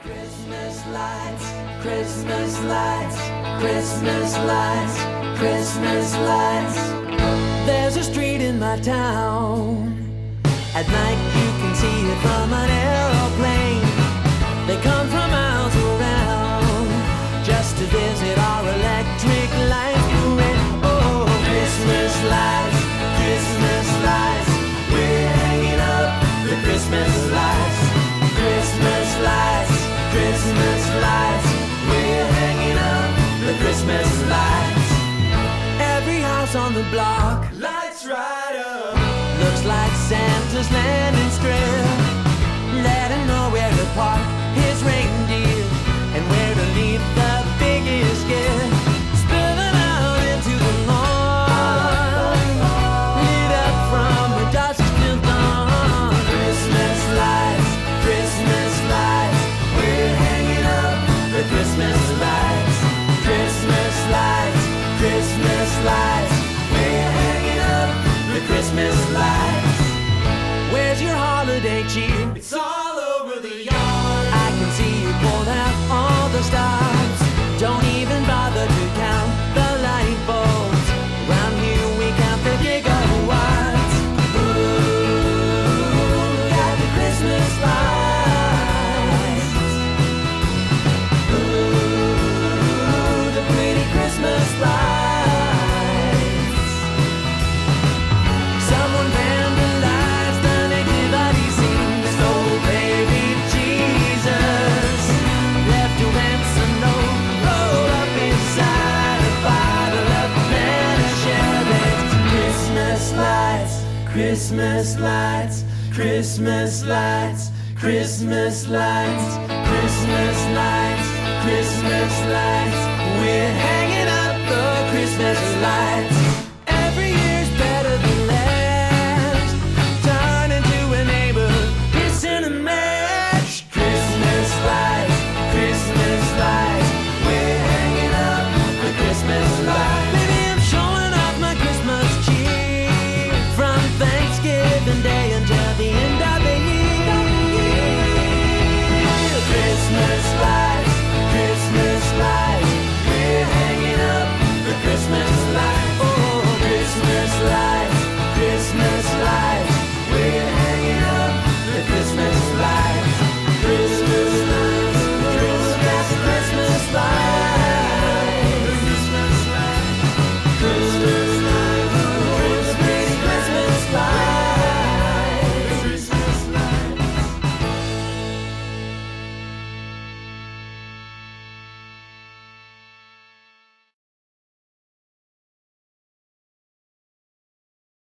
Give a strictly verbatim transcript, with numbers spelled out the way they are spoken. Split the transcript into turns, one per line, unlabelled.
Christmas lights, Christmas lights, Christmas lights, Christmas lights. There's a street in my town. At night you can see it from an aeroplane. They come from miles around just to visit our electric light parade. Oh, Christmas lights, Christmas lights. We're hanging up the Christmas lights. Christmas lights, Christmas lights. We're hanging up the Christmas lights. Every house on the block lights right up. Looks like Santa's landing strip. Let him know where to park his reindeer and where to leave the biggest gift. Spill them out into the lawn, lit up from the dusk till dawn. Christmas lights, Christmas lights. We're hanging up the Christmas lights. Christmas lights, Christmas lights. We're hanging up the Christmas lights. Where's your holiday cheer? It's all over the yard. I can see you pulled out all the stops. Don't even bother to count the light bulbs. Around here we count the gigawatts. Ooh, got the Christmas lights. Ooh, the pretty Christmas lights. Someone vandalized the nativity scene. Stole baby Jesus, left a ransom note rolled up inside a bottle of Spanish. Christmas lights, Christmas lights, Christmas lights, Christmas lights, Christmas lights, Christmas lights. We're hanging up the Christmas lights.